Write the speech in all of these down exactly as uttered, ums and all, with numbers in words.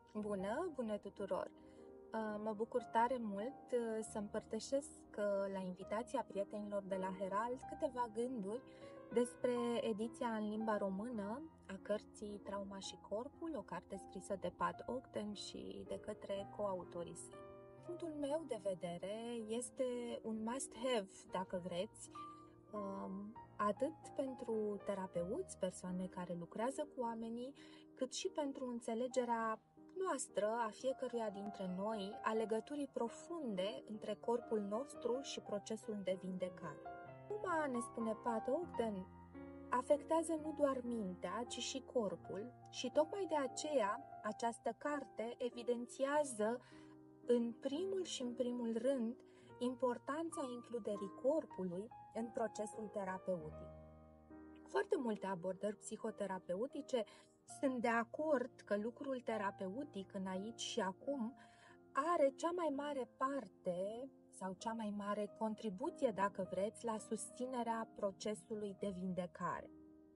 Bună, bună tuturor! Uh, Mă bucur tare mult uh, să împărtășesc uh, la invitația prietenilor de la Herald câteva gânduri despre ediția în limba română a cărții Trauma și Corpul, o carte scrisă de Pat Ogden și de către coautorii săi. Punctul meu de vedere este un must-have, dacă vreți, um, atât pentru terapeuți, persoane care lucrează cu oamenii, cât și pentru înțelegerea noastră, a fiecăruia dintre noi, a legăturii profunde între corpul nostru și procesul de vindecare. Trauma, ne spune Pat Ogden, afectează nu doar mintea, ci și corpul și tocmai de aceea această carte evidențiază în primul și în primul rând importanța includerii corpului în procesul terapeutic. Foarte multe abordări psihoterapeutice sunt de acord că lucrul terapeutic în aici și acum are cea mai mare parte sau cea mai mare contribuție, dacă vreți, la susținerea procesului de vindecare.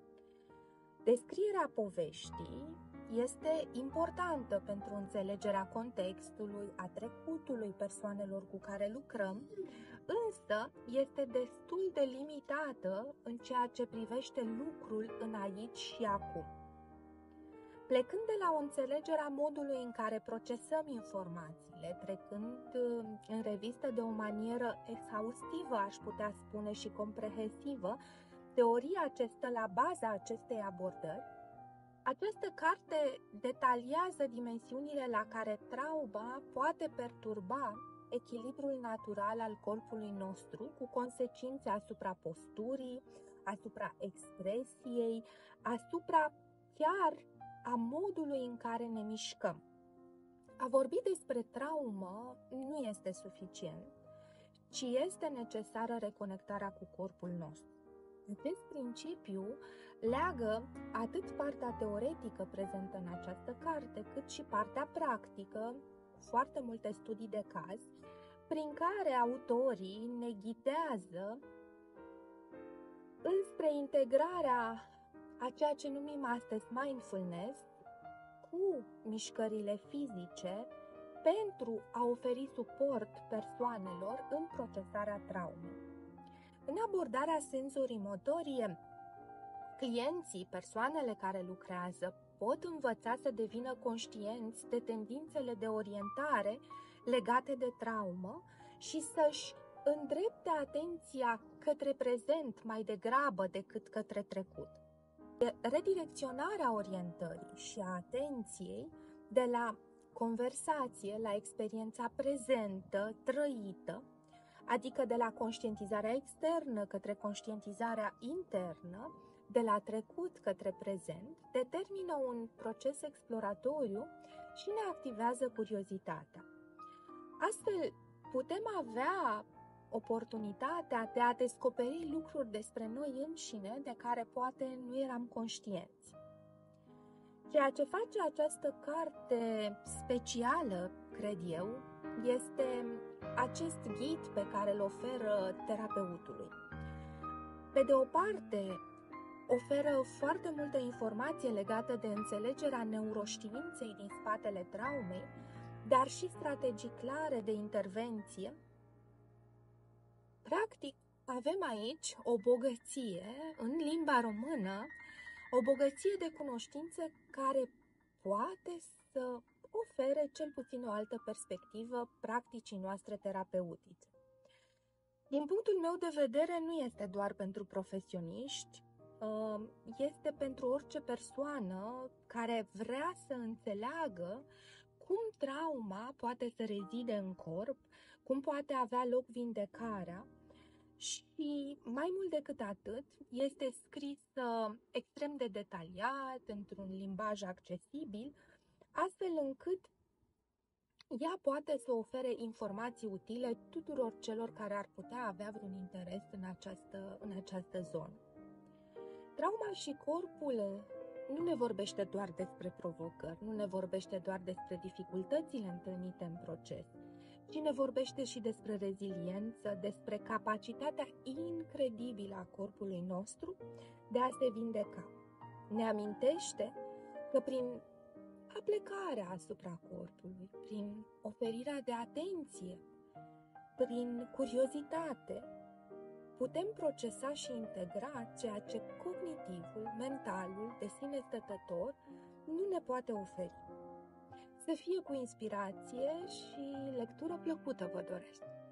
Descrierea poveștii este importantă pentru înțelegerea contextului, a trecutului persoanelor cu care lucrăm, însă este destul de limitată în ceea ce privește lucrul în aici și acum. Plecând de la o înțelegere a modului în care procesăm informațiile, trecând în revistă de o manieră exhaustivă, aș putea spune, și comprehensivă, teoria ce stă la baza acestei abordări, această carte detaliază dimensiunile la care trauma poate perturba echilibrul natural al corpului nostru, cu consecințe asupra posturii, asupra expresiei, asupra chiar a modului în care ne mișcăm. A vorbi despre traumă nu este suficient, ci este necesară reconectarea cu corpul nostru. Acest principiu leagă atât partea teoretică prezentă în această carte, cât și partea practică, cu foarte multe studii de caz, prin care autorii ne ghidează înspre integrarea a ceea ce numim astăzi mindfulness cu mișcările fizice pentru a oferi suport persoanelor în procesarea traumei. În abordarea senzorii-motorie, clienții, persoanele care lucrează, pot învăța să devină conștienți de tendințele de orientare legate de traumă și să-și îndrepte atenția către prezent mai degrabă decât către trecut. Redirecționarea orientării și a atenției de la conversație la experiența prezentă, trăită, adică de la conștientizarea externă către conștientizarea internă, de la trecut către prezent, determină un proces exploratoriu și ne activează curiozitatea. Astfel, putem avea oportunitatea de a descoperi lucruri despre noi înșine de care poate nu eram conștienți. Ceea ce face această carte specială, cred eu, este acest ghid pe care îl oferă terapeutului. Pe de o parte, oferă foarte multă informație legată de înțelegerea neuroștiinței din spatele traumei, dar și strategii clare de intervenție. Practic, avem aici o bogăție în limba română, o bogăție de cunoștințe care poate să ofere cel puțin o altă perspectivă practicii noastre terapeutice. Din punctul meu de vedere, nu este doar pentru profesioniști, este pentru orice persoană care vrea să înțeleagă cum trauma poate să rezide în corp, cum poate avea loc vindecarea și, mai mult decât atât, este scrisă extrem de detaliat, într-un limbaj accesibil, astfel încât ea poate să ofere informații utile tuturor celor care ar putea avea vreun interes în această, în această zonă. Trauma și corpul nu ne vorbește doar despre provocări, nu ne vorbește doar despre dificultățile întâlnite în proces, ci ne vorbește și despre reziliență, despre capacitatea incredibilă a corpului nostru de a se vindeca. Ne amintește că prin aplecarea asupra corpului, prin oferirea de atenție, prin curiozitate. Putem procesa și integra ceea ce cognitivul, mentalul, de sine stătător nu ne poate oferi. Să fie cu inspirație și lectură plăcută vă doresc!